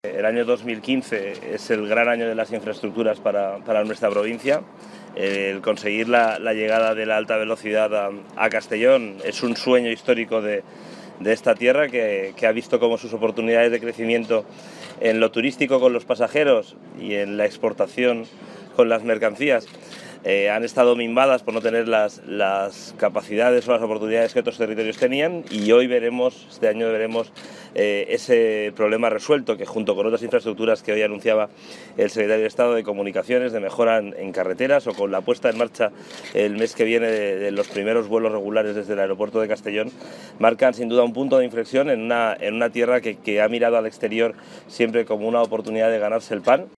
El año 2015 es el gran año de las infraestructuras para nuestra provincia. El conseguir la llegada de la alta velocidad a Castellón es un sueño histórico de esta tierra que ha visto como sus oportunidades de crecimiento en lo turístico con los pasajeros y en la exportación con las mercancías han estado minvadas por no tener las capacidades o las oportunidades que otros territorios tenían, y hoy este año veremos ese problema resuelto, que junto con otras infraestructuras que hoy anunciaba el secretario de Estado de Comunicaciones, de mejora en carreteras, o con la puesta en marcha el mes que viene de los primeros vuelos regulares desde el aeropuerto de Castellón, marcan sin duda un punto de inflexión en una tierra que ha mirado al exterior siempre como una oportunidad de ganarse el pan.